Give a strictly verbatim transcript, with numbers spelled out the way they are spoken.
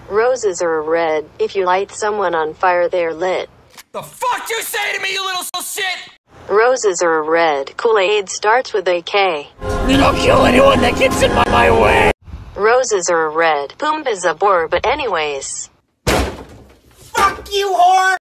Roses are red. If you light someone on fire, they're lit. The fuck you say to me, you little shit? Roses are red. Kool-Aid starts with a K. You don't kill anyone that gets in my, my way. Roses are red. Pumbaa's a boar, but anyways. Fuck you, whore!